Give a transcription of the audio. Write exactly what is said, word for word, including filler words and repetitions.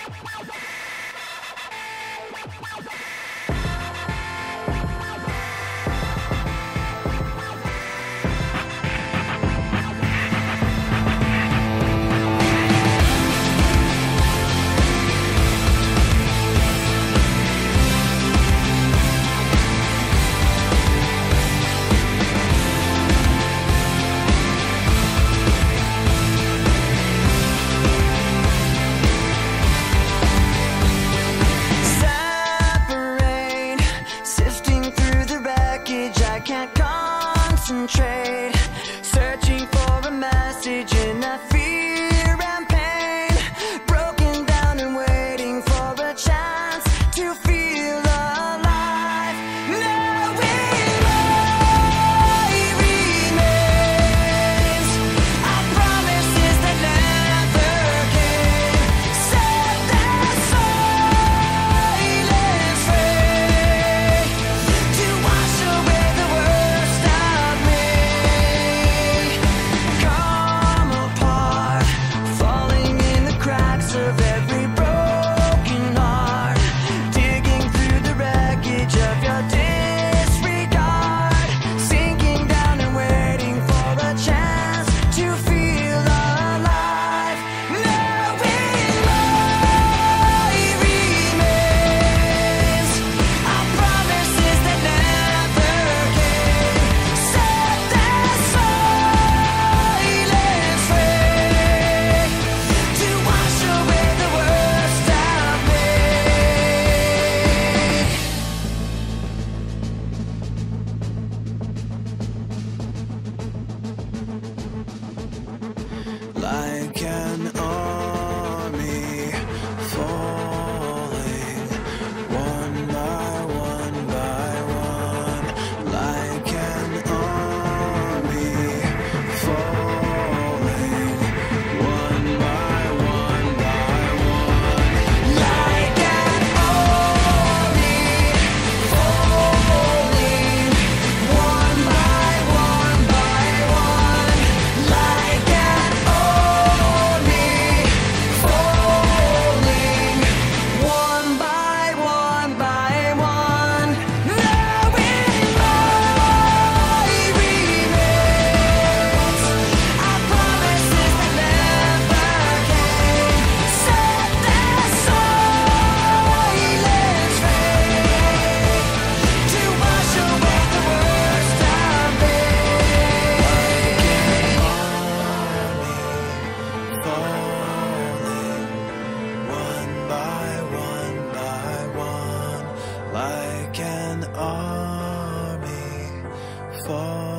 Concentrate, searching for a message in that fear and pain, broken down and waiting for a chance to feel alive. Knowing life remains, our promises that never came, set their silence free to wash away the worst of me. Come apart, falling in the cracks of every broken heart, digging through the wreckage of your disregard, sinking down and waiting for a chance to feel alive. Knowing life remains, our promises that never came, set their silence free to wash away the worst of me. Like an army falling, one by one by one. Like an army falling, one by one by one. Like an army falling, one by one by one. Like an army falling, one by one by one. Knowing life remains, our promises that never came, set their silence free to wash away the worst of me. Like an army falling, one by one by one. Like an army falling.